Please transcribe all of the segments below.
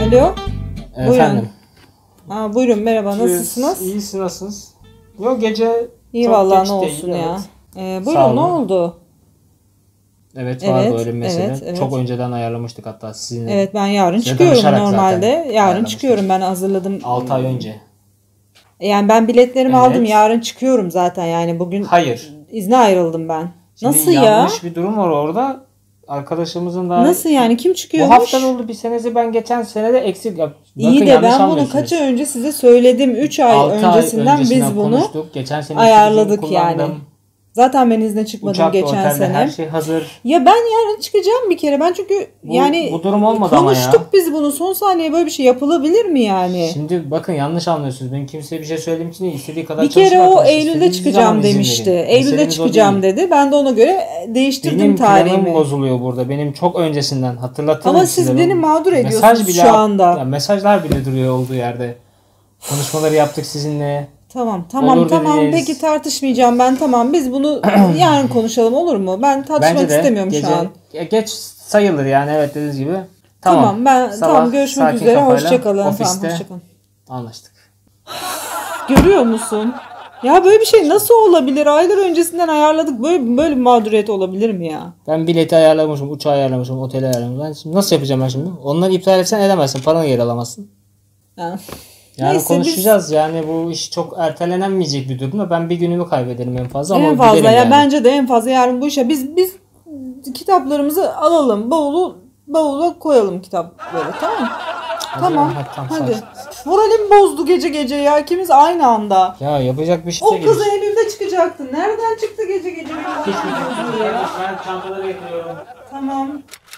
Alo. Efendim. Buyurun merhaba, nasılsınız? İyisiniz, nasılsınız? Yok, gece İyi çok vallahi, geç ne değil, olsun ya. Sağ Buyurun, olun. ne oldu? Evet, var böyle bir mesele. Evet. Çok önceden ayarlamıştık hatta sizinle. Evet, ben yarın Size çıkıyorum danışarak normalde. zaten Yarın ayarlamıştık. çıkıyorum, ben hazırladım. 6 ay önce. Yani ben biletlerimi Evet. aldım, yarın çıkıyorum zaten, yani bugün Hayır. izne ayrıldım ben. Şimdi Nasıl ya? yanlış bir durum var orada. Arkadaşımızın daha... Nasıl yani, kim Bu çıkıyormuş? hafta oldu bir senesi, ben geçen sene de eksik yap. İyi de ben bunu kaç ay önce size söyledim. 3 ay 6 ay öncesinden biz öncesinden bunu konuştuk. Geçen sene ayarladık yani. kullandım. Zaten ben izne çıkmadım Uçakta, geçen otelde sene. her şey hazır. Ya ben yarın çıkacağım bir kere. Ben çünkü Bu durum olmadı ama ya. konuştuk biz bunu. Son saniye böyle bir şey yapılabilir mi yani? Şimdi bakın, yanlış anlıyorsunuz. Ben kimseye bir şey söylediğim için değil. İstediği kadar Bir kere çalışın o arkadaş. Eylül'de İstediğiniz çıkacağım zaman izin demişti. verin. Eylül'de Meselemiz o çıkacağım değil. dedi. Ben de ona göre değiştirdim Benim tarihimi. planım bozuluyor burada. Benim çok öncesinden hatırlatırım Ama size. siz beni mağdur ediyorsunuz Mesaj bile, şu anda. Ya mesajlar bile duruyor olduğu yerde. Konuşmaları yaptık sizinle. Tamam Olur dediniz. peki, tartışmayacağım ben, tamam, biz bunu yarın konuşalım, olur mu? Ben tartışmak Bence de istemiyorum gece, şu an. geç sayılır yani, evet, dediğiniz gibi. Tamam, görüşmek sakin üzere, kafayla hoşçakalın. ofiste Hoşçakalın. anlaştık. Görüyor musun? Ya böyle bir şey nasıl olabilir? Aylar öncesinden ayarladık. Böyle bir mağduriyet olabilir mi ya? Ben bileti ayarlamışım, uçağı ayarlamışım, oteli ayarlamışım. Ben şimdi nasıl yapacağım ben şimdi? Onları iptal etsen edemezsin. Paranı geri alamazsın. Ha. Yani Neyse, konuşacağız. Yani bu iş çok ertelenemeyecek bir durum da ben bir günümü kaybederim en fazla, ama En fazla giderim ya yani. bence de en fazla yarın bu işe biz kitaplarımızı alalım. Bavula koyalım kitapları, tamam mı? Tamam. Hadi. sakin. Moralim bozdu gece ya. İkimiz aynı anda. Ya yapacak bir şey O değil. kız Eylül'de çıkacaktı. Nereden çıktı gece? Ben çantaları getiriyorum. Tamam.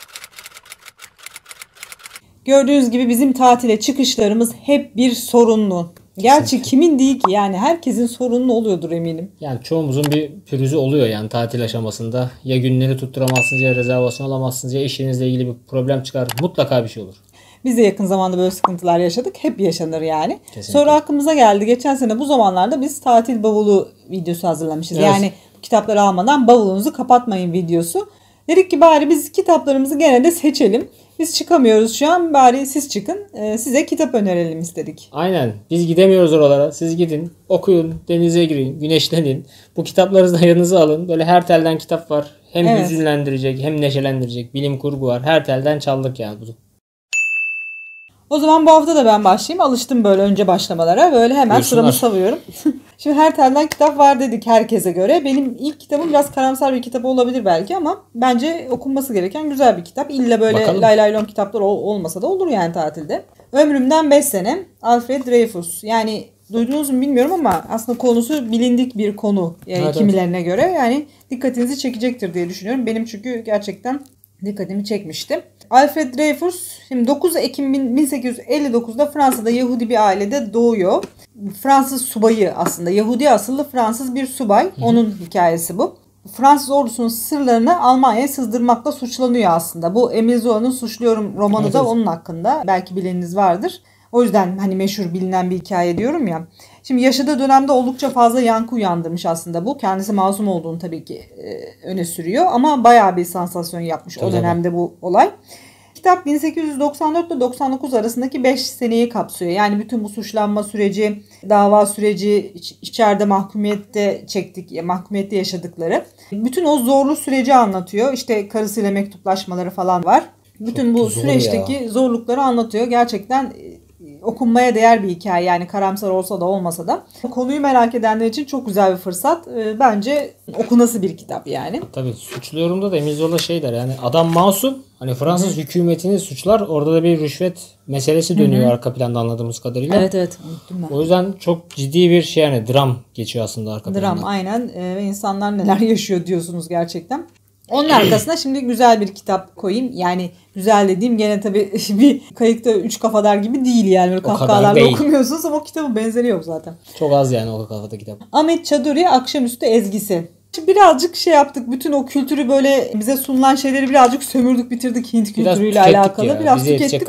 Gördüğünüz gibi bizim tatile çıkışlarımız hep bir sorunlu. Gerçi kimin değil ki, yani herkesin sorunlu oluyordur eminim. Yani çoğumuzun bir pürüzü oluyor yani tatil aşamasında. Ya günleri tutturamazsınız, ya rezervasyon alamazsınız, ya işinizle ilgili bir problem çıkar. Mutlaka bir şey olur. Biz de yakın zamanda böyle sıkıntılar yaşadık. Hep yaşanır yani. Kesinlikle. Sonra aklımıza geldi. Geçen sene bu zamanlarda biz tatil bavulu videosu hazırlamışız. Evet. Yani kitapları almadan bavulunuzu kapatmayın videosu. Dedik ki bari biz kitaplarımızı gene de seçelim. Biz çıkamıyoruz şu an, bari siz çıkın. Size kitap önerelim istedik. Aynen. Biz gidemiyoruz oralara. Siz gidin, okuyun, denize girin, güneşlenin. Bu kitapları da yanınıza alın. Böyle her telden kitap var. Hem Evet. hüzünlendirecek, hem neşelendirecek. Bilim kurgu var. Her telden çaldık yani bunu. O zaman bu hafta da ben başlayayım. Alıştım böyle önce başlamalara. Böyle hemen Buyursunlar. sıramı savuyorum. Şimdi her telden kitap var dedik herkese göre. Benim ilk kitabım biraz karamsar bir kitap olabilir belki, ama bence okunması gereken güzel bir kitap. İlla böyle Bakalım. lay lay lom kitaplar olmasa da olur yani tatilde. Ömrümden 5 sene. Alfred Dreyfus. Yani duydunuz mu bilmiyorum ama aslında konusu bilindik bir konu. Yani Evet, kimilerine göre. Yani dikkatinizi çekecektir diye düşünüyorum. Benim çünkü gerçekten dikkatimi çekmişti. Alfred Dreyfus şimdi 9 Ekim 1859'da Fransa'da Yahudi bir ailede doğuyor. Fransız subayı aslında. Yahudi asıllı Fransız bir subay. Onun hikayesi bu. Fransız ordusunun sırlarını Almanya'ya sızdırmakla suçlanıyor aslında. Bu Émile Zola'nın Suçluyorum romanı Evet, da evet. onun hakkında. Belki bileniniz vardır. O yüzden hani meşhur bilinen bir hikaye diyorum ya. Şimdi yaşadığı dönemde oldukça fazla yankı uyandırmış aslında bu. Kendisi masum olduğunu tabii ki öne sürüyor. Ama bayağı bir sansasyon yapmış o dönemde bu olay. Kitap 1894 ile 99 arasındaki 5 seneyi kapsıyor. Yani bütün bu suçlanma süreci, dava süreci, içeride mahkumiyette mahkumiyette yaşadıkları. Bütün o zorlu süreci anlatıyor. İşte karısıyla mektuplaşmaları falan var. Bütün bu zor süreçteki zorlukları anlatıyor. Gerçekten okunmaya değer bir hikaye, yani karamsar olsa da olmasa da. Konuyu merak edenler için çok güzel bir fırsat. Bence okunası bir kitap yani. Tabii Suçluyorum'da da Émile Zola şey der yani, adam masum. Hani Fransız hükümetini suçlar. Orada da bir rüşvet meselesi dönüyor arka planda anladığımız kadarıyla. Evet unuttum ben. O yüzden çok ciddi bir şey, yani dram geçiyor aslında arka planda. Dram aynen. Ve insanlar neler yaşıyor diyorsunuz gerçekten. Onun arkasına şimdi güzel bir kitap koyayım. Yani güzel dediğim gene tabii bir Kayıkta Üç Kafadar gibi değil yani. Böyle kadar kahkahalarla değil. okumuyorsunuz ama o kitabın benzeri yok zaten. Çok az yani o kafada kitap. Ahmet Çaduri Akşamüstü Ezgisi. Şimdi birazcık şey yaptık. Bütün o kültürü böyle bize sunulan şeyleri birazcık sömürdük, bitirdik Hint Biraz kültürüyle tükettik alakalı. ya, Biraz bize yetecek tükettik ama kadar.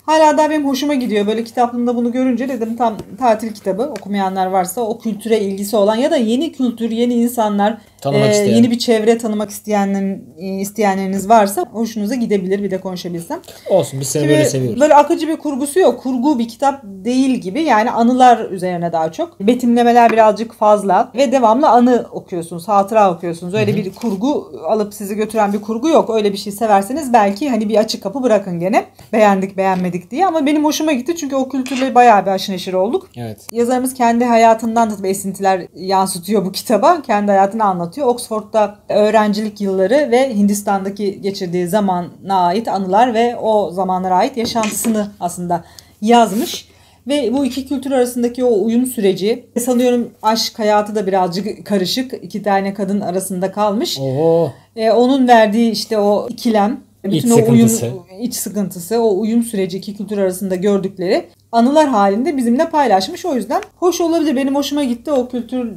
Hala da benim hoşuma gidiyor. Böyle kitaplığımda bunu görünce dedim tam tatil kitabı. Okumayanlar varsa o kültüre ilgisi olan ya da yeni kültür, yeni insanlar, yeni bir çevre tanımak isteyenleriniz varsa hoşunuza gidebilir, bir de konuşabilsem. Olsun, biz seni böyle seviyoruz. Böyle akıcı bir kurgusu yok. Kurgu bir kitap değil gibi. Yani anılar üzerine daha çok. Betimlemeler birazcık fazla ve devamlı anı okuyorsunuz, hatıra okuyorsunuz. Öyle bir kurgu alıp sizi götüren bir kurgu yok. Öyle bir şey severseniz belki hani bir açık kapı bırakın gene. Beğendik beğenmedik diye, ama benim hoşuma gitti çünkü o kültürle bayağı bir aşırı neşir olduk. Evet. Yazarımız kendi hayatından da esintiler yansıtıyor bu kitaba. Kendi hayatını anlatıyor. Oxford'da öğrencilik yılları ve Hindistan'daki geçirdiği zamana ait anılar ve o zamanlara ait yaşantısını aslında yazmış. Ve bu iki kültür arasındaki o uyum süreci, sanıyorum aşk hayatı da birazcık karışık. 2 tane kadın arasında kalmış. Onun verdiği işte o ikilem, bütün o uyum, iç sıkıntısı, o uyum süreci iki kültür arasında gördükleri anılar halinde bizimle paylaşmış. O yüzden hoş olabilir. Benim hoşuma gitti. O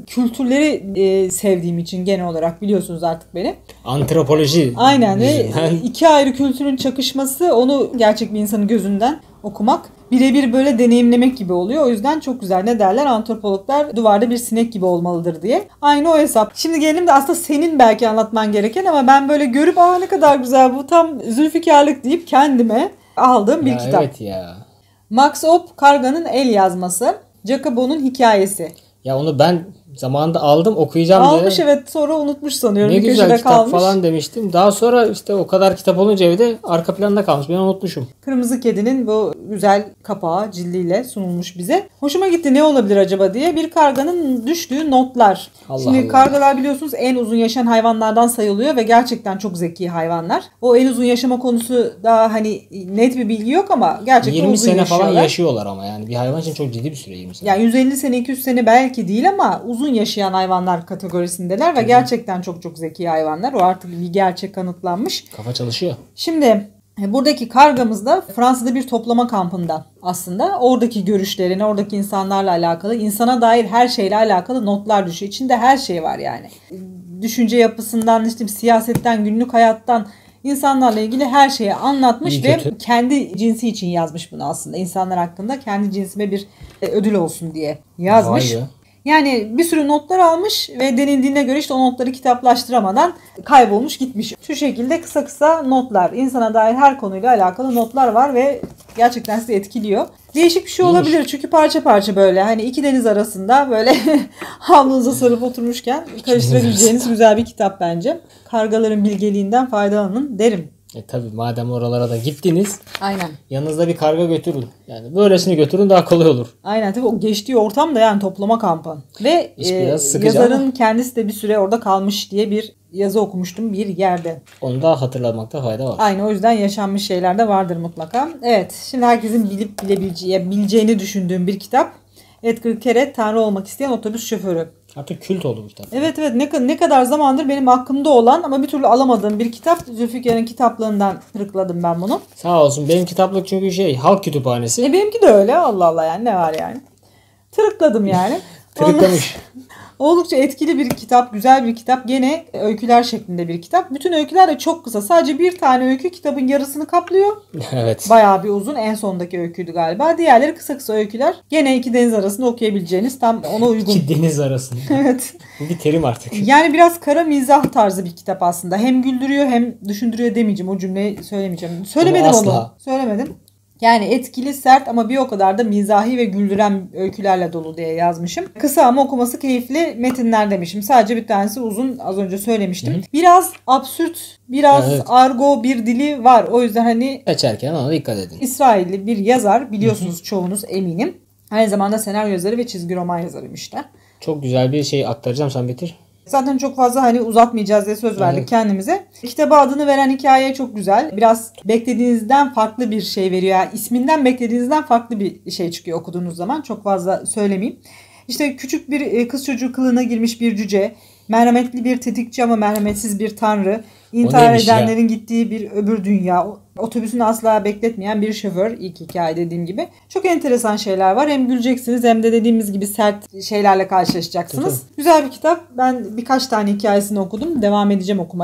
kültürleri sevdiğim için genel olarak, biliyorsunuz artık beni. Antropoloji. Aynen. İki ayrı kültürün çakışması, onu gerçek bir insanın gözünden okumak birebir böyle deneyimlemek gibi oluyor. O yüzden çok güzel. Ne derler? Antropologlar duvarda bir sinek gibi olmalıdır diye. Aynı o hesap. Şimdi gelelim de aslında senin belki anlatman gereken, ama ben böyle görüp ne kadar güzel, bu tam zülfikarlık deyip kendime aldığım bir kitap. Evet ya. Max Opp, Karga'nın El Yazması. Jacobo'nun hikayesi. Ya onu ben zamanında aldım, okuyacağım diye. Almış evet, sonra unutmuş sanıyorum. Ne bir güzel kitap kalmış falan demiştim. Daha sonra işte o kadar kitap olunca evde arka planda kalmış. Ben unutmuşum. Kırmızı Kedi'nin bu güzel kapağı, cildiyle sunulmuş bize. Hoşuma gitti, ne olabilir acaba diye. Bir karganın düştüğü notlar. Şimdi kargalar biliyorsunuz en uzun yaşayan hayvanlardan sayılıyor ve gerçekten çok zeki hayvanlar. O en uzun yaşama konusu daha hani net bir bilgi yok ama gerçekten 20 uzun sene yaşıyorlar. falan yaşıyorlar ama yani bir hayvan için çok ciddi bir süre 20 sene. Yani 150 sene 200 sene belki değil ama uzun yaşayan hayvanlar kategorisindeler ve gerçekten çok çok zeki hayvanlar. O artık bir gerçek, kanıtlanmış. Kafa çalışıyor. Şimdi buradaki kargamız da Fransa'da bir toplama kampında aslında. Oradaki görüşlerini, oradaki insanlarla alakalı, insana dair her şeyle alakalı notlar düşüyor. İçinde her şey var yani. Düşünce yapısından, işte siyasetten, günlük hayattan, insanlarla ilgili her şeyi anlatmış. İyi, ve kötü. Kendi cinsi için yazmış bunu aslında. İnsanlar hakkında kendi cinsime bir ödül olsun diye yazmış. Vay be. Yani bir sürü notlar almış ve denildiğine göre işte o notları kitaplaştıramadan kaybolmuş gitmiş. Şu şekilde kısa kısa notlar, insana dair her konuyla alakalı notlar var ve gerçekten sizi etkiliyor. Değişik bir şey olabilir çünkü parça parça böyle hani iki deniz arasında böyle havlunuza sarıp oturmuşken karıştırabileceğiniz güzel bir kitap bence. Kargaların bilgeliğinden faydalanın derim. Tabii madem oralara da gittiniz. Aynen. Yanınızda bir karga götürün. Yani böylesini götürün, daha kolay olur. Aynen, tabii o geçtiği ortam da yani toplama kampı. Ve yazarın kendisi de bir süre orada kalmış diye bir yazı okumuştum bir yerde. Onu da hatırlamakta fayda var. Aynen, o yüzden yaşanmış şeyler de vardır mutlaka. Evet, şimdi herkesin bilip bileceğini düşündüğüm bir kitap. Edgar Keret, Tanrı Olmak İsteyen Otobüs Şoförü. Artık kült oldu bu kitap. Evet ne kadar zamandır benim aklımda olan ama bir türlü alamadığım bir kitap. Zülfikar'ın kitaplığından tırıkladım ben bunu. Sağ olsun, benim kitaplık çünkü halk kütüphanesi. Benimki de öyle, Allah Allah, yani ne var yani. Tırıkladım yani. Tırıklamış. Oldukça etkili bir kitap, güzel bir kitap. Gene öyküler şeklinde bir kitap. Bütün öyküler de çok kısa. Sadece bir tane öykü kitabın yarısını kaplıyor. Evet. Bayağı bir uzun. En sondaki öyküydü galiba. Diğerleri kısa kısa öyküler. Gene iki deniz arasında okuyabileceğiniz, tam ona uygun. İki deniz arasında. Evet. Bu bir terim artık. Yani biraz kara mizah tarzı bir kitap aslında. Hem güldürüyor hem düşündürüyor demeyeceğim. O cümleyi söylemeyeceğim. Söylemedim onu. Söylemedim. Yani etkili, sert ama bir o kadar da mizahi ve güldüren öykülerle dolu diye yazmışım. Kısa ama okuması keyifli metinler demişim. Sadece bir tanesi uzun, az önce söylemiştim. Hı-hı. Biraz absürt, biraz argo bir dili var. O yüzden hani açarken ona dikkat edin. İsrailli bir yazar, biliyorsunuz çoğunuz eminim. Aynı zamanda senaryo yazarı ve çizgi roman yazarıymış da. Çok güzel bir şey aktaracağım, sen bitir. Zaten çok fazla hani uzatmayacağız diye söz verdik kendimize. Kitaba adını veren hikaye çok güzel. Biraz beklediğinizden farklı bir şey veriyor. Yani isminden beklediğinizden farklı bir şey çıkıyor okuduğunuz zaman. Çok fazla söylemeyeyim. İşte küçük bir kız çocuğu kılığına girmiş bir cüce. Merhametli bir tetikçi ama merhametsiz bir tanrı. İntihar edenlerin gittiği bir öbür dünya. Otobüsünü asla bekletmeyen bir şoför. İlk hikaye dediğim gibi. Çok enteresan şeyler var. Hem güleceksiniz hem de dediğimiz gibi sert şeylerle karşılaşacaksınız. Güzel bir kitap. Ben birkaç tane hikayesini okudum. Devam edeceğim okumaya.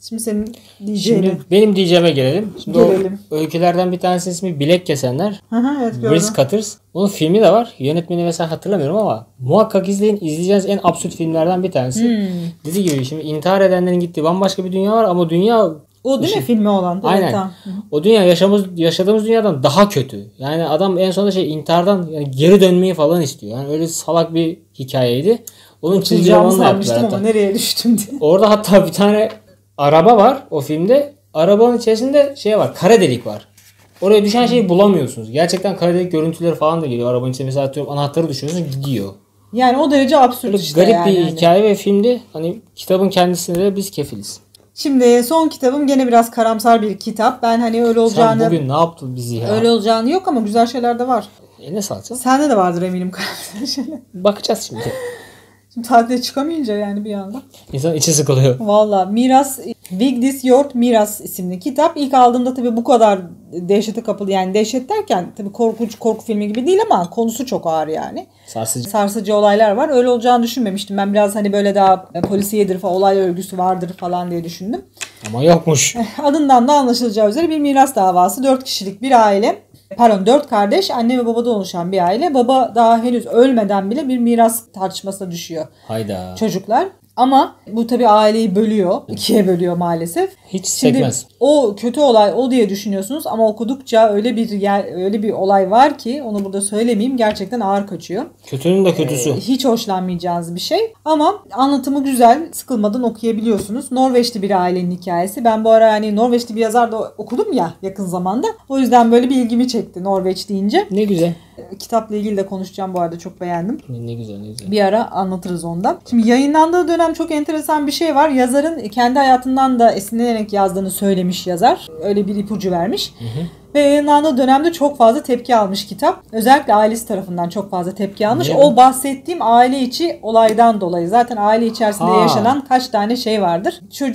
Şimdi senin diyeceğini. Şimdi benim diyeceğime gelelim. Şimdi Gelelim. o öykülerden bir tanesi ismi Bilek Kesenler. Evet, gördüm. Wrist Cutters. Bunun filmi de var. Yönetmeni mesela hatırlamıyorum ama muhakkak izleyin. İzleyeceğiniz en absürt filmlerden bir tanesi. Dediği gibi şimdi intihar edenlerin gittiği bambaşka bir dünya var ama dünya O değil mi filmi olan? Aynen. Evet, tamam. O dünya yaşadığımız dünyadan daha kötü. Yani adam en sonunda intihardan yani geri dönmeyi falan istiyor. Yani öyle salak bir hikayeydi. Onun çizgi romanını yaptılar ama hatta. nereye düştüm diye. Orada hatta bir tane araba var o filmde. Arabanın içerisinde var. Kara delik var. Oraya düşen şeyi bulamıyorsunuz. Gerçekten kara delik görüntüleri falan da geliyor. Arabanın içinde mesela atıyorum anahtarı düşürüyorsunuz gidiyor. Yani o derece absürt işte. Garip yani. bir hikaye ve filmdi. Hani kitabın kendisinde de biz kefiliz. Şimdi son kitabım gene biraz karamsar bir kitap. Ben hani öyle olacağını... Sen bugün ne yaptın bizi ya? Öyle olacağını yok ama güzel şeyler de var. Ne salacağız? Sende de vardır eminim karamsar şeyler. Bakacağız şimdi. Şimdi tatile çıkamayınca yani bir anda. İnsan içi sıkılıyor. Valla Miras, Vigdis Hjorth Miras isimli kitap. İlk aldığımda tabii bu kadar dehşete kapılı, yani dehşet derken tabii korku filmi gibi değil ama konusu çok ağır yani. Sarsıcı olaylar var. Öyle olacağını düşünmemiştim. Ben biraz hani böyle daha polisiyedir falan, olay örgüsü vardır falan diye düşündüm. Ama yokmuş. Adından da anlaşılacağı üzere bir miras davası. 4 kişilik bir aile. 4 kardeş, anne ve babadan oluşan bir aile. Baba daha henüz ölmeden bile bir miras tartışmasına düşüyor. Hayda. Çocuklar. Ama bu tabii aileyi bölüyor. 2'ye bölüyor maalesef. Hiç sekmez. O kötü olay o diye düşünüyorsunuz ama okudukça öyle bir olay var ki onu burada söylemeyeyim, gerçekten ağır kaçıyor. Kötünün de kötüsü. Hiç hoşlanmayacağınız bir şey ama anlatımı güzel, sıkılmadan okuyabiliyorsunuz. Norveçli bir ailenin hikayesi. Ben bu ara hani Norveçli bir yazar da okudum ya yakın zamanda. O yüzden böyle bir ilgimi çekti Norveç deyince. Ne güzel. Kitapla ilgili de konuşacağım bu arada, çok beğendim. Ne güzel, ne güzel. Bir ara anlatırız ondan. Şimdi yayınlandığı dönem çok enteresan bir şey var. Yazarın kendi hayatından da esinlenerek yazdığını söylemiş yazar. Öyle bir ipucu vermiş. Ve yayınlandığı dönemde çok fazla tepki almış kitap. Özellikle ailesi tarafından çok fazla tepki almış. Ne? O bahsettiğim aile içi olaydan dolayı. Zaten aile içerisinde yaşanan kaç tane şey vardır.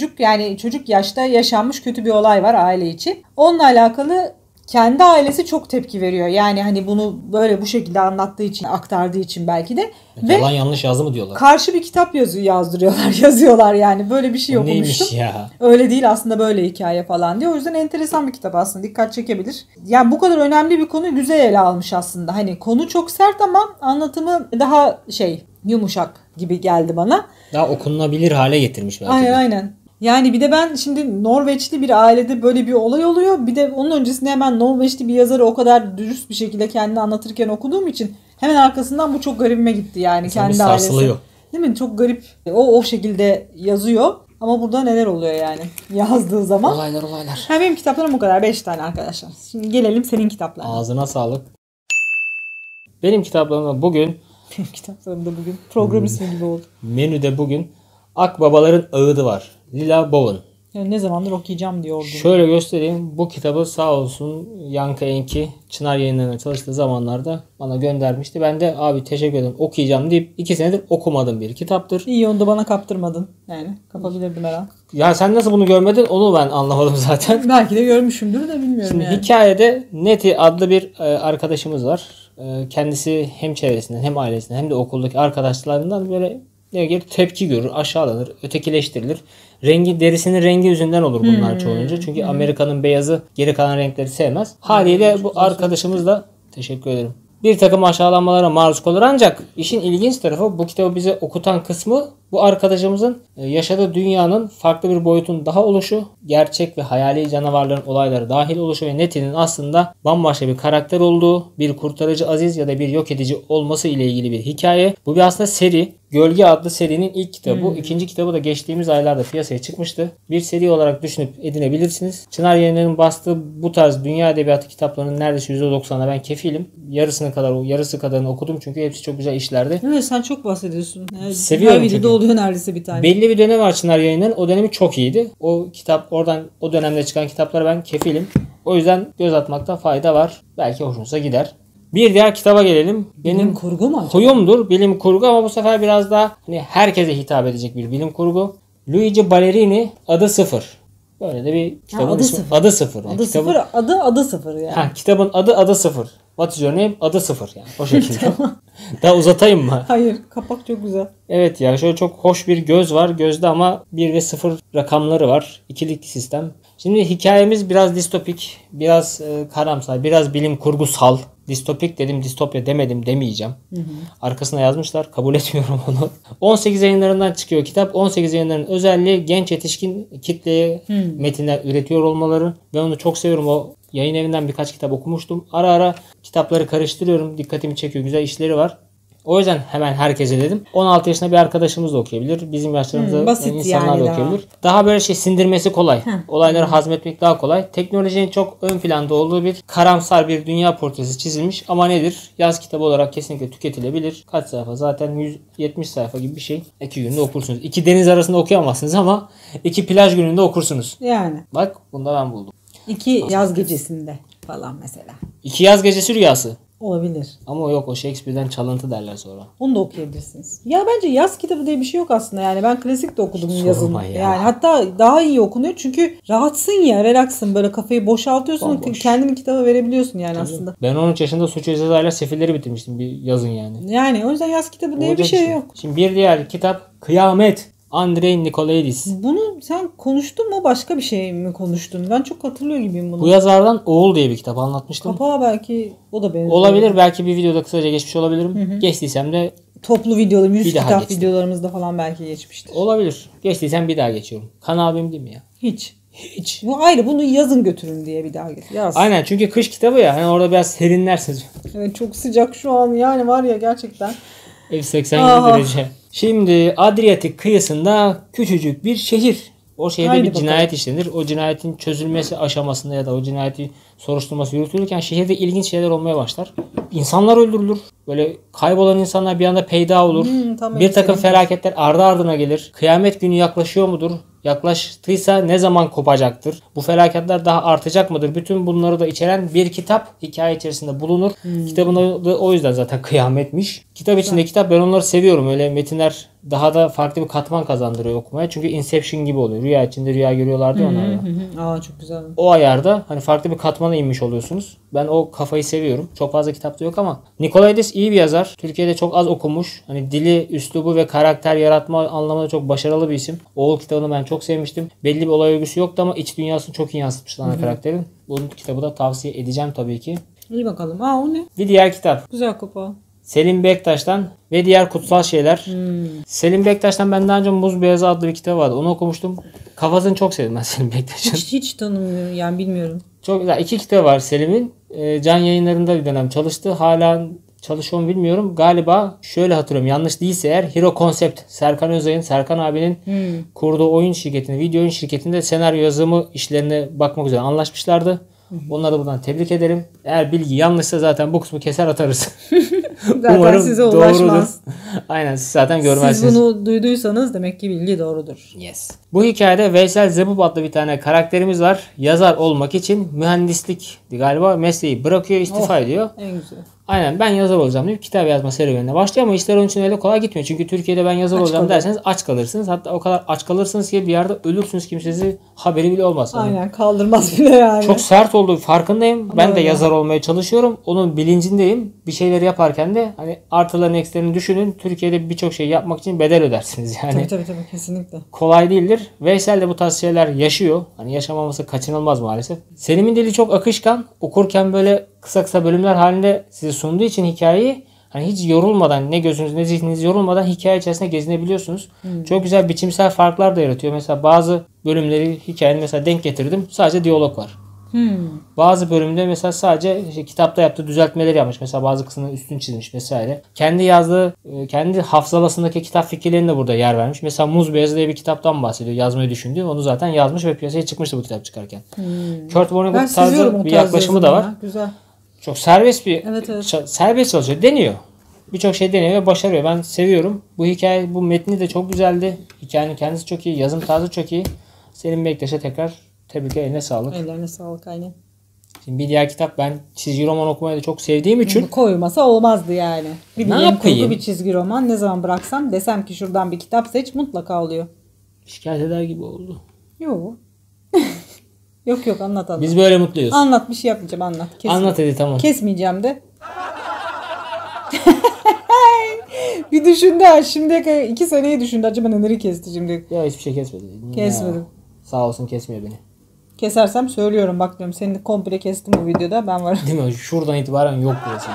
Çocuk yaşta yaşanmış kötü bir olay var aile içi. Onunla alakalı kendi ailesi çok tepki veriyor. Yani hani bunu böyle bu şekilde anlattığı için, aktardığı için belki de. Yalan yanlış yazdı mı diyorlar. Karşı bir kitap yazıyorlar yani. Böyle bir şey okumuştum. Neymiş ya? Öyle değil aslında, böyle hikaye falan diye. O yüzden enteresan bir kitap aslında. Dikkat çekebilir. Yani bu kadar önemli bir konuyu güzel ele almış aslında. Hani konu çok sert ama anlatımı daha yumuşak gibi geldi bana. Daha okunabilir hale getirmiş belki de. Aynen. Yani bir de ben şimdi Norveçli bir ailede böyle bir olay oluyor. Bir de onun öncesinde hemen Norveçli bir yazarı o kadar dürüst bir şekilde kendini anlatırken okuduğum için hemen arkasından bu çok garibime gitti yani. İnsan kendi bir sarsılıyor. ailesi. Değil mi? Çok garip. O şekilde yazıyor. Ama burada neler oluyor yani yazdığı zaman. Olaylar. Benim kitaplarım bu kadar. 5 tane arkadaşlar. Şimdi gelelim senin kitaplarına. Ağzına sağlık. Benim kitaplarımda bugün program ismi gibi oldu. Menüde bugün Akbabaların Ağıdı var. Lila Bowen. Yani ne zamandır okuyacağım diyordum. Şöyle göstereyim. Bu kitabı sağ olsun Yankı Enki Çınar Yayınları'na çalıştığı zamanlarda bana göndermişti. Ben de abi teşekkür ederim okuyacağım deyip 2 senedir okumadığım bir kitaptır. İyi, onu da bana kaptırmadın. Yani kapabilirdim her an. Ya sen nasıl bunu görmedin onu ben anlamadım zaten. Belki de görmüşümdür de bilmiyorum. Şimdi yani. hikayede Neti adlı bir arkadaşımız var. Kendisi hem çevresinden hem ailesinden hem de okuldaki arkadaşlarından böyle tepki görür, aşağılanır, ötekileştirilir. Derisinin rengi yüzünden olur bunlar çoğunca. Çünkü Amerika'nın beyazı geri kalan renkleri sevmez. Haliyle bu arkadaşımız da teşekkür ederim. Bir takım aşağılanmalara maruz kalır ancak işin ilginç tarafı bu kitabı bize okutan kısmı bu arkadaşımızın yaşadığı dünyanın farklı bir boyutun daha oluşu, gerçek ve hayali canavarların olayları dahil oluşu ve Neti'nin aslında bambaşka bir karakter olduğu, bir kurtarıcı aziz ya da bir yok edici olması ile ilgili bir hikaye. Bu bir aslında seri. Gölge adlı serinin ilk kitabı. İkinci kitabı da geçtiğimiz aylarda piyasaya çıkmıştı. Bir seri olarak düşünüp edinebilirsiniz. Çınar Yayınları'nın bastığı bu tarz dünya edebiyatı kitaplarının neredeyse %90'ına ben kefilim. Yarısı kadarını okudum çünkü hepsi çok güzel işlerdi. Evet, sen çok bahsediyorsun. Yani seviyorum çünkü. Oluyor neredeyse bir tane. Belli bir dönem var Çınar Yayınları'nın. O dönemi çok iyiydi. O dönemde çıkan kitaplara ben kefilim. O yüzden göz atmakta fayda var. Belki hoşunuza gider. Bir diğer kitaba gelelim. Bilim kurgu mu acaba? Huyumdur bilim kurgu ama bu sefer biraz daha herkese hitap edecek bir bilim kurgu. Luigi Ballerini Adı Sıfır. Böyle de bir kitabın ismi. Adı Sıfır. Adı Sıfır yani. Kitabın adı Adı Sıfır. What is your name? Adı 0 yani. O şekilde. Daha uzatayım mı? Hayır, kapak çok güzel. Evet ya, şöyle çok hoş bir göz var. Gözde ama 1 ve 0 rakamları var. İkilik sistem. Şimdi hikayemiz biraz distopik, biraz karamsar, biraz bilim kurgusal. Distopik dedim, distopya demedim, demeyeceğim. Arkasına yazmışlar, kabul etmiyorum onu. 18 yayınlarından çıkıyor kitap. 18 yayınlarının özelliği genç yetişkin kitleye metinler üretiyor olmaları. Ben onu çok seviyorum. O yayın evinden birkaç kitap okumuştum. Ara ara kitapları karıştırıyorum. Dikkatimi çekiyor. Güzel işleri var. O yüzden hemen herkese dedim. 16 yaşında bir arkadaşımız da okuyabilir. Bizim yaşlarımızda insanlar yani da okuyabilir. Daha böyle sindirmesi kolay. Olayları hazmetmek daha kolay. Teknolojinin çok ön planda olduğu bir karamsar bir dünya portresi çizilmiş. Ama nedir? Yaz kitabı olarak kesinlikle tüketilebilir. Kaç sayfa? Zaten 170 sayfa gibi bir şey. 2 günde okursunuz. 2 deniz arasında okuyamazsınız ama 2 plaj gününde okursunuz. Yani. Bak, bunu da ben buldum. 2 yaz gecesinde falan mesela. 2 yaz gecesi rüyası. Olabilir. Ama yok, o Shakespeare'den çalıntı derler sonra. Onu da okuyabilirsiniz. Ya bence yaz kitabı diye bir şey yok aslında. Yani ben klasik de okudum yazın. Ya. Yani hatta daha iyi okunuyor çünkü rahatsın ya, relaxsın, böyle kafayı boşaltıyorsun. Bomboş. Kendini kitaba verebiliyorsun yani aslında. Ben 13 yaşında Suç ve Ceza'yla Sefilleri bitirmiştim bir yazın yani. Yani o yüzden yaz kitabı diye bir Olacak şey işte. yok. Şimdi bir diğer kitap Kıyamet. Andrei Nikolaidis. Bunu sen konuştun mu, başka bir şey mi konuştun? Ben çok hatırlıyor gibiyim bunu. Bu yazardan Oğul diye bir kitap anlatmıştım. Kapağı belki o da benziyor. Olabilir, belki bir videoda kısaca geçmiş olabilirim. Geçtiysem de Toplu videolarım, 100 Bir daha kitap geçtim. videolarımızda falan belki geçmiştir. olabilir. Geçtiysem bir daha geçiyorum. Kan abim değil mi ya? Hiç. Hiç. Bu ayrı, bunu yazın götürün diye bir daha getir. Yaz. Aynen, çünkü kış kitabı ya. Hani orada biraz serinlersiniz. Evet, çok sıcak şu an yani, var ya gerçekten. Ev 87 derece. Şimdi Adriyatik kıyısında küçücük bir şehir. O şehirde Haydi bir bakalım. cinayet işlenir. O cinayetin çözülmesi aşamasında ya da o cinayeti soruşturması yürütülürken şehirde ilginç şeyler olmaya başlar. İnsanlar öldürülür. Böyle kaybolan insanlar bir anda peyda olur. Tam Bir takım öyle. felaketler ardı ardına gelir. Kıyamet günü yaklaşıyor mudur? Yaklaştıysa ne zaman kopacaktır? Bu felaketler daha artacak mıdır? Bütün bunları da içeren bir kitap hikaye içerisinde bulunur. Kitabın adı o yüzden zaten Kıyametmiş. Kitap içinde kitap, ben onları seviyorum. Öyle metinler daha da farklı bir katman kazandırıyor okumaya. Çünkü Inception gibi oluyor. Rüya içinde rüya görüyorlardı ya onlar da. Aa, çok güzel. O ayarda hani farklı bir katmana inmiş oluyorsunuz. Ben o kafayı seviyorum. Çok fazla kitapta yok ama Nikolaidis iyi bir yazar. Türkiye'de çok az okunmuş. Hani dili, üslubu ve karakter yaratma anlamında çok başarılı bir isim. Oğul kitabını ben çok sevmiştim. Belli bir olay örgüsü yoktu ama iç dünyasını çok iyi yansıtmış ana karakterin. Bunun kitabı da tavsiye edeceğim tabii ki. İyi bakalım. Aa, o ne? Bir diğer kitap. Güzel kapağı. Selim Bektaş'tan ve diğer kutsal şeyler. Selim Bektaş'tan ben daha önce Muz Beyazı adlı bir kitabı vardı. Onu okumuştum. Kafasını çok sevdim ben Selim Bektaş'ın. Hiç tanımıyorum yani, bilmiyorum. Çok güzel. 2 kitabı var Selim'in. Can Yayınları'nda bir dönem çalıştı. Hala çalışıyor mu bilmiyorum. Galiba şöyle hatırlıyorum. Yanlış değilse eğer Hero Concept, Serkan Özay'ın, Serkan abinin kurduğu oyun şirketinde, video oyun şirketinde senaryo yazımı işlerine bakmak üzere anlaşmışlardı. Onları da buradan tebrik ederim. Eğer bilgi yanlışsa zaten bu kısmı keser atarız. Zaten size ulaşmaz. Aynen, siz zaten görmezsiniz. Siz bunu duyduysanız demek ki bilgi doğrudur. Yes. Bu hikayede Veysel Zebub adlı bir tane karakterimiz var. Yazar olmak için mühendislik galiba mesleği bırakıyor, istifa ediyor. En güzel. Aynen, ben yazar olacağım deyip kitap yazma serüvenine başlıyor ama işler onun için öyle kolay gitmiyor. Çünkü Türkiye'de ben yazar olacağım derseniz aç kalırsınız. Hatta o kadar aç kalırsınız ki bir yerde ölürsünüz, kimsesi haberi bile olmaz. Aynen, kaldırmaz bile yani. Çok sert olduğu farkındayım. Ben de öyle. yazar olmaya çalışıyorum. Onun bilincindeyim. Bir şeyleri yaparken de hani artılarını eksilerini düşünün. Türkiye'de birçok şey yapmak için bedel ödersiniz yani. Tabii kesinlikle. Kolay değildir. Veysel de bu tarz şeyler yaşıyor. Hani yaşamaması kaçınılmaz maalesef. Selim'in dili çok akışkan. Okurken böyle kısa kısa bölümler halinde size sunduğu için hikayeyi hani hiç yorulmadan, ne gözünüz ne zihniniz yorulmadan hikaye içerisinde gezinebiliyorsunuz. Çok güzel biçimsel farklar da yaratıyor. Mesela bazı bölümleri hikayenin mesela denk getirdim. Sadece diyalog var. Bazı bölümde mesela sadece kitapta yaptığı düzeltmeleri yapmış. Mesela bazı kısmını üstün çizmiş vesaire. Kendi yazdığı, kendi hafızalasındaki kitap fikirlerine de burada yer vermiş. Mesela Muz Beyazı diye bir kitaptan bahsediyor. Yazmayı düşündüğü. Onu zaten yazmış ve piyasaya çıkmıştı bu kitap çıkarken. Kurt Vonnegut tarzı bir yaklaşımı da var. Ya. Güzel. Çok serbest bir Evet. serbest çalışıyor. Deniyor. Birçok şey deniyor ve başarıyor. Ben seviyorum. Bu hikaye, bu metni de çok güzeldi. Hikayenin kendisi çok iyi. Yazım tarzı çok iyi. Selim Bektaş'a tekrar tebrikler, eline sağlık. Ellerine sağlık, aynen. Şimdi bir diğer kitap, ben çizgi roman okumayı da çok sevdiğim için. Koymasa olmazdı yani. Bir Ne bilim yapayım? kurgu, bir çizgi roman, ne zaman bıraksam desem ki şuradan bir kitap seç, mutlaka oluyor. Şikayet eder gibi oldu. Yok. Yok anlat. Biz böyle mutluyuz. Anlat, bir şey yapmayacağım, anlat. Anlat hadi, tamam. Kesmeyeceğim de. Bir düşündü ha. Şimdiye kadar 2 seneyi düşündü. Acaba neleri kesti şimdi? Ya hiçbir şey kesmedi. Kesmedim. Ya, sağ olsun kesmiyor beni. Kesersem söylüyorum bak diyorum. Seni komple kestim bu videoda. Ben varım. Değil mi? Şuradan itibaren yok burası.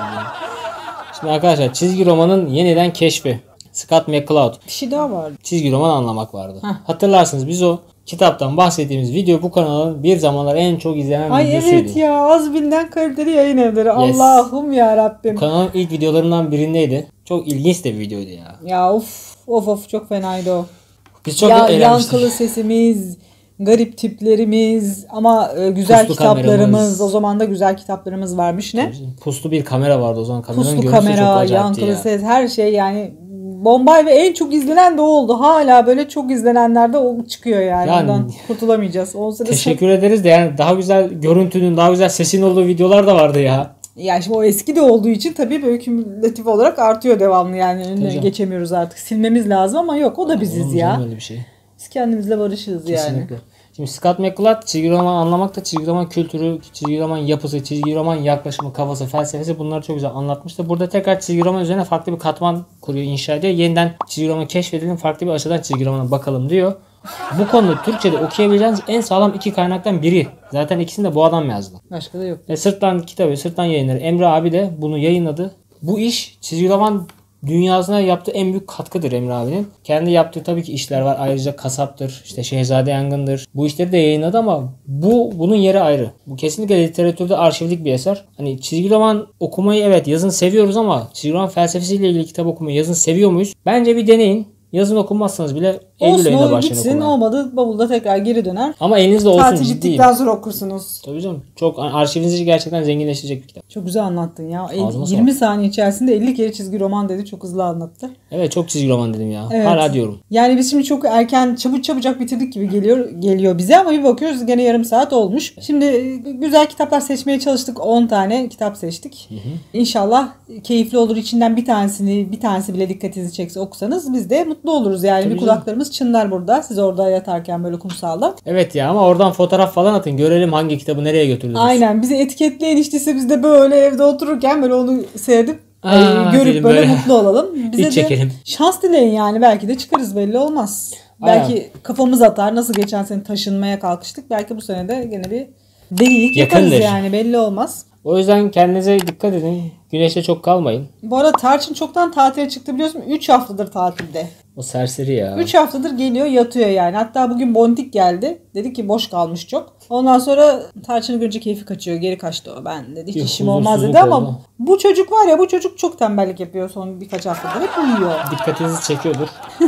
Şimdi arkadaşlar çizgi romanın yeniden keşfi. Scott McCloud. Bir şey daha var. Çizgi roman anlamak vardı. Hatırlarsınız biz o kitaptan bahsettiğimiz video bu kanalın bir zamanlar en çok izlenen videosuydu. Evet ya, az bilinen kaliteli yayın evleri. Yes. Allah'ım ya Rabbim. Bu kanalın ilk videolarından birindeydi. Çok ilginç de bir videoydu ya. Ya of çok fenaydı o. Biz çok ya, eğlenmiştik. Yankılı sesimiz, garip tiplerimiz ama güzel Puslu kitaplarımız. kameramız. O zaman da güzel kitaplarımız varmış ne? Puslu bir kamera vardı o zaman. Kameranın Puslu görüntüsü çok kamera, acayipti yankılı ya. ses, her şey yani bombay ve en çok izlenen de o oldu. Hala böyle çok izlenenlerde o çıkıyor yani. Ondan kurtulamayacağız. Teşekkür ederiz de yani daha güzel görüntünün, daha güzel sesin olduğu videolar da vardı ya. Ya şimdi o eski de olduğu için tabii böyle kümülatif olarak artıyor devamlı yani. Önüne geçemiyoruz artık. Silmemiz lazım ama yok, o da biziz ya. Öyle bir şey. Biz kendimizle barışığız Kesinlikle. yani. Şimdi Scott McCloud çizgi roman anlamakta, çizgi roman kültürü, çizgi roman yapısı, çizgi roman yaklaşımı, kafası, felsefesi bunları çok güzel anlatmıştı. Burada tekrar çizgi roman üzerine farklı bir katman kuruyor, inşa ediyor. Yeniden çizgi roman keşfedelim, farklı bir açıdan çizgi romana bakalım diyor. Bu konuda Türkçe'de okuyabileceğiniz en sağlam 2 kaynaktan biri. Zaten ikisini de bu adam yazdı. Başka da yok. Sırtlan kitabı, Sırtlan Yayınları. Emre abi de bunu yayınladı. Bu iş çizgi roman dünyasına yaptığı en büyük katkıdır Emre abinin. Kendi yaptığı tabii ki işler var. Ayrıca Kasap'tır, işte Şehzade Yangın'dır. Bu işleri de yayınladı ama bunun yeri ayrı. Bu kesinlikle literatürde arşivlik bir eser. Hani çizgi roman okumayı evet yazın seviyoruz ama çizgi roman felsefesiyle ilgili kitap okumayı yazın seviyor muyuz? Bence bir deneyin. Yazın okunmazsanız bile Eylül ayında başlayın gitsin, okumaya. Olmadı bavulda tekrar geri döner. Ama elinizde olsun, tatil ciddiyim. bittikten sonra okursunuz. Tabii canım. Çok arşivinizi gerçekten zenginleştirecek bir kitap. Çok güzel anlattın ya. Ağzıma 20 sağlık. saniye içerisinde 50 kere çizgi roman dedi. Çok hızlı anlattı. Evet, çok çizgi roman dedim ya. Evet. Hala diyorum. Yani biz şimdi çok erken çabucak bitirdik gibi geliyor bize ama bir bakıyoruz gene yarım saat olmuş. Şimdi güzel kitaplar seçmeye çalıştık. 10 tane kitap seçtik. İnşallah keyifli olur. İçinden bir tanesi bile dikkatinizi çekse okusanız biz de mutlu oluruz. Yani Tabii bir kulaklarımız çınlar burada. Siz orada yatarken böyle kumsalda. Evet ya, ama oradan fotoğraf falan atın. Görelim hangi kitabı nereye götürdünüz. Aynen. Bizi etiketleyin, işte biz de böyle evde otururken böyle onu seyredip görüp böyle böyle mutlu olalım. Bize de çekelim. şans dileyin yani. Belki de çıkarız, belli olmaz. Aynen. Belki kafamız atar. Nasıl geçen sene taşınmaya kalkıştık. Belki bu sene de gene bir delilik yaparız Yakındır. yani, belli olmaz. O yüzden kendinize dikkat edin. Güneşte çok kalmayın. Bu arada Tarçın çoktan tatile çıktı biliyorsun. 3 haftadır tatilde. O serseri ya. 3 haftadır geliyor yatıyor yani. Hatta bugün Bontik geldi. Dedi ki boş kalmış çok. Ondan sonra Tarçın'ı görünce keyfi kaçıyor. Geri kaçtı o. Ben dedi hiç işim olmaz dedi ama oldu. bu çocuk var ya, bu çocuk çok tembellik yapıyor son birkaç haftadır. Hep uyuyor. Dikkatinizi çekiyordur.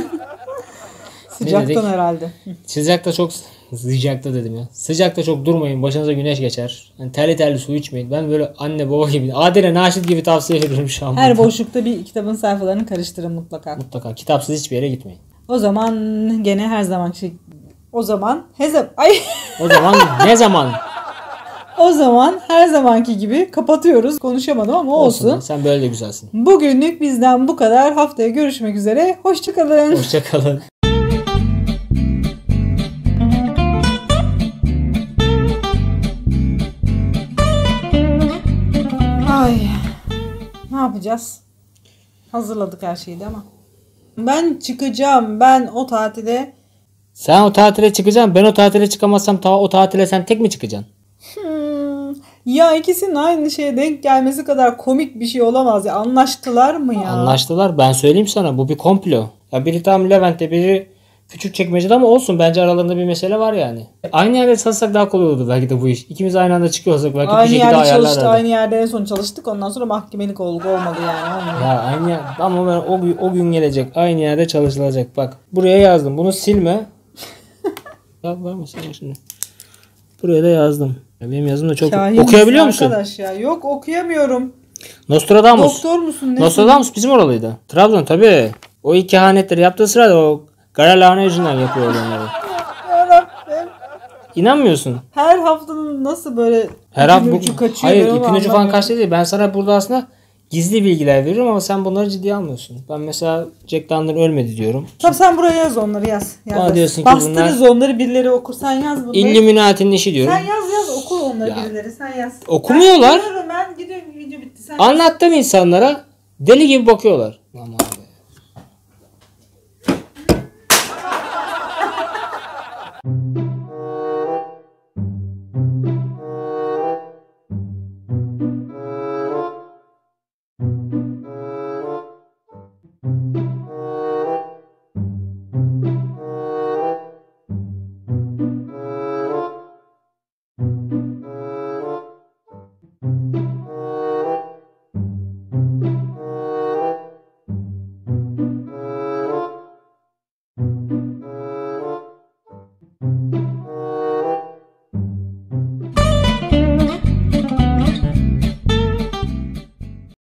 Sıcaktan herhalde. Sıcakta çok sıcakta dedim ya. Sıcakta çok durmayın. Başınıza güneş geçer. Yani terli su içmeyin. Ben böyle anne baba gibi, Adile Naşit gibi tavsiye ediyorum şu an. Her boşlukta bir kitabın sayfalarını karıştırın mutlaka. Mutlaka. Kitapsız hiçbir yere gitmeyin. O zaman gene her zaman o zaman ne zaman? O zaman her zamanki gibi kapatıyoruz. Konuşamadım ama olsun. Sen böyle de güzelsin. Bugünlük bizden bu kadar. Haftaya görüşmek üzere. Hoşçakalın. Hoşçakalın. Ay, ne yapacağız? Hazırladık her şeyi de ama. Ben çıkacağım. Ben o tatile. Sen o tatile çıkacaksın. Ben o tatile çıkamazsam o tatile sen tek mi çıkacaksın? Ya ikisinin aynı şeye denk gelmesi kadar komik bir şey olamaz ya. Anlaştılar mı ya? Anlaştılar. Ben söyleyeyim sana. Bu bir komplo. Ya biri tam Levent'te, biri Küçükçekmece'de ama olsun. Bence aralarında bir mesele var yani. Aynı yerde çalışsak daha kolay olurdu belki de bu iş. İkimiz aynı anda çıkıyorsak belki aynı bir şekilde yerde çalıştık. ayarlarlardı. Aynı yerde en son çalıştık. Ondan sonra mahkemelik olduk. Olmadı yani. Olmuyor. Ya aynı yer. Ama ben o gün gelecek. Aynı yerde çalışılacak. Bak buraya yazdım. Bunu silme. Ya var mı sen şimdi? Buraya da yazdım. Ya benim yazım da çok... Kahin Okuyabiliyor musun? Arkadaş ya. Yok, okuyamıyorum. Nostradamus. Doktor musun? Nesin? Nostradamus bizim oralıydı. Trabzon tabii. O ilk kehanetleri yaptığı sırada o kara lahana yüzünden yapıyor onları. Yarabbim. İnanmıyorsun. Her haftanın nasıl böyle Her hafta ucu kaçıyor. hayır, ben onu ipin ucu falan anlamıyorum. kaçtı değil. Ben sana burada aslında gizli bilgiler veriyorum ama sen bunları ciddiye almıyorsun. Ben mesela Jack London ölmedi diyorum. Tamam, sen buraya yaz onları, yaz. Bana diyorsun ki bastırırız onları, birileri okur. Sen yaz bunları. Illuminati'nin işi diyorum. Sen yaz oku onları Ya, birileri. Sen yaz. okumuyorlar. Ben gidiyorum, video bitti. Sen Anlattım insanlara. Deli gibi bakıyorlar. Ama